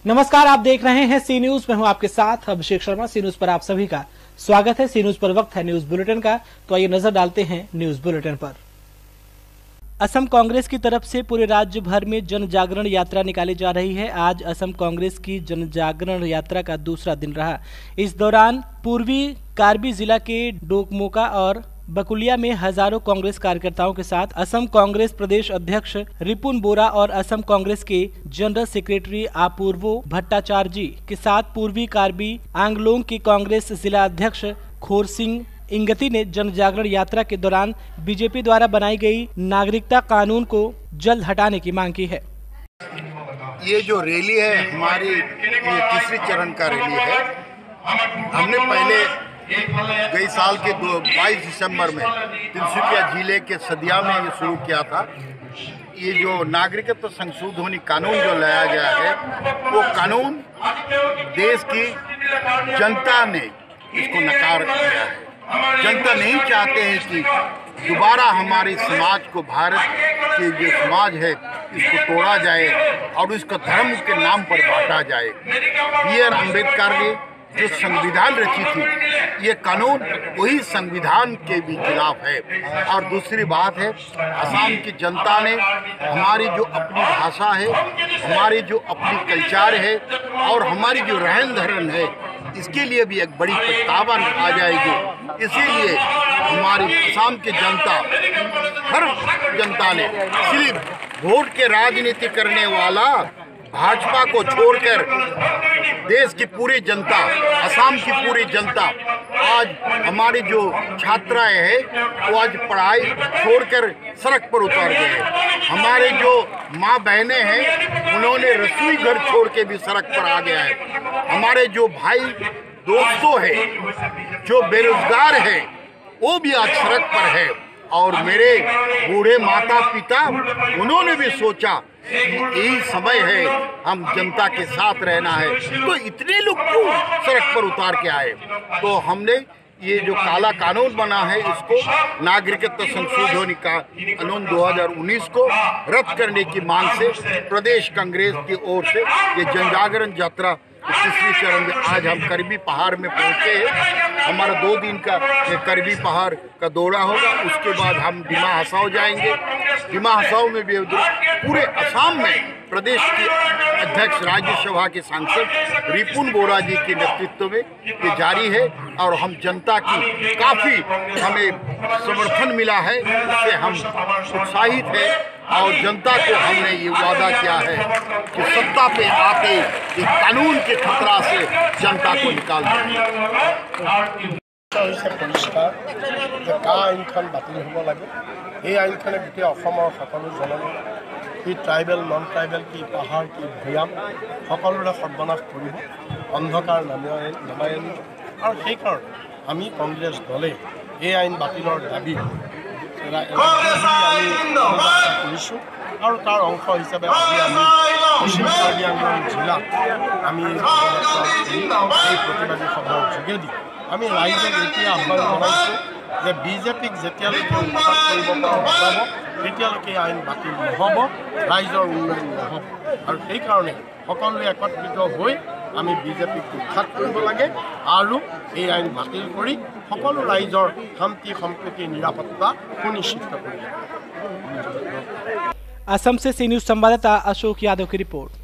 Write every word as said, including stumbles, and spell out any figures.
नमस्कार, आप देख रहे हैं सी न्यूज। मैं हूं आपके साथ अभिषेक शर्मा। सी न्यूज पर आप सभी का स्वागत है। सी न्यूज पर वक्त है न्यूज बुलेटिन का, तो आइए नजर डालते हैं न्यूज बुलेटिन पर। असम कांग्रेस की तरफ से पूरे राज्य भर में जन जागरण यात्रा निकाली जा रही है। आज असम कांग्रेस की जन जागरण यात्रा का दूसरा दिन रहा। इस दौरान पूर्वी कार्बी जिला के डोकमोका और बकुलिया में हजारों कांग्रेस कार्यकर्ताओं के साथ असम कांग्रेस प्रदेश अध्यक्ष रिपुन बोरा और असम कांग्रेस के जनरल सेक्रेटरी अपूर्वो भट्टाचार्य जी के साथ पूर्वी कार्बी आंगलोंग के कांग्रेस जिला अध्यक्ष खोर सिंह इंगती ने जन जागरण यात्रा के दौरान बीजेपी द्वारा बनाई गई नागरिकता कानून को जल्द हटाने की मांग की है। ये जो रैली है हमारी, ये तीसरे चरण का रैली है। हमने पहले गई साल के बाईस दिसंबर में तिनसुकिया जिले के सदिया में ये शुरू किया था। ये जो नागरिकत्व संशोधन कानून जो लाया गया है, वो कानून देश की जनता ने इसको नकार दिया है। जनता नहीं चाहते हैं कि दोबारा हमारे समाज को, भारत के जो समाज है, इसको तोड़ा जाए और इसको धर्म के नाम पर बांटा जाए। बी आर अम्बेडकर ने जो संविधान रची थी, ये कानून वही संविधान के भी खिलाफ है। और दूसरी बात है, असम की जनता ने हमारी जो अपनी भाषा है, हमारी जो अपनी कल्चर है और हमारी जो रहन सहन है, इसके लिए भी एक बड़ी प्रस्तावन आ जाएगी। इसीलिए हमारी असम की जनता, हर जनता ने सिर्फ वोट के राजनीति करने वाला भाजपा को छोड़कर देश की पूरी जनता, असम की पूरी जनता, आज हमारी जो छात्राएं हैं वो आज पढ़ाई छोड़कर सड़क पर उतर गए। हमारे जो माँ बहनें हैं उन्होंने रसोई घर छोड़ के भी सड़क पर आ गया है। हमारे जो भाई दोस्तों हैं जो बेरोजगार हैं वो भी आज सड़क पर है। और मेरे बूढ़े माता पिता, उन्होंने भी सोचा यही समय है, हम जनता के साथ रहना है, तो इतने लोग क्यों सड़क पर उतार के आए। तो हमने ये जो काला कानून बना है, इसको नागरिकत्व संशोधन कानून दो हज़ार उन्नीस को रद्द करने की मांग से प्रदेश कांग्रेस की ओर से ये जन जागरण यात्रा तीसरी चरण में आज हम करबी पहाड़ में पहुंचे हैं। हमारा दो दिन का ये करबी पहाड़ का दौरा होगा। उसके बाद हम डिमा हसाओ जाएंगे। डिमा हसाओ में भी पूरे असम में प्रदेश के अध्यक्ष राज्यसभा के सांसद रिपुन बोरा जी के नेतृत्व में ये जारी है। और हम जनता की काफ़ी हमें समर्थन मिला है, इससे हम उत्साहित हैं। और जनता को हमने ये वादा किया है कि सत्ता पे आके ये कानून के खतरा से जनता को निकाल देंगे। परिष्कार যে কা আইনখন বাতিল হ'ব লাগে। এই আইনখনে গোটেই অসমৰ সকলো জনগণ, কি ট্ৰাইবেল নন ট্ৰাইবেল, কি পাহাৰ, কি ভৈয়াম, সকলোৰে সৰ্বনাশ কৰিব, অন্ধকাৰ নামাই নামাই আনিব। আৰু সেইকাৰণে আমি কংগ্ৰেছ দলে এই আইন বাতিলৰ দাবী কৰিছোঁ। আৰু তাৰ অংশ হিচাপে আজি আমি পশ্চিম কাৰ্বি আংলং জিলাত আমি এই প্ৰতিবাদী সভাৰ যোগেদি আমি ৰাইজক এতিয়া আহ্বান জনাইছোঁ যে বিজেপিক যেতিয়ালৈকে উৎখাত কৰিব পৰা নাযাব, তেতিয়ালৈকে আইন বাতিল নহ'ব, ৰাইজৰ উন্নয়ন নহ'ব। আৰু সেইকাৰণে সকলোৱে একত্ৰিত হৈ আমি বিজেপিক উৎখাত কৰিব লাগে আৰু এই আইন বাতিল কৰি সকলো ৰাইজৰ শান্তি সম্প্ৰীতি নিৰাপত্তা সুনিশ্চিত কৰিব। असम से सी न्यूज संवाददाता अशोक यादव की रिपोर्ट।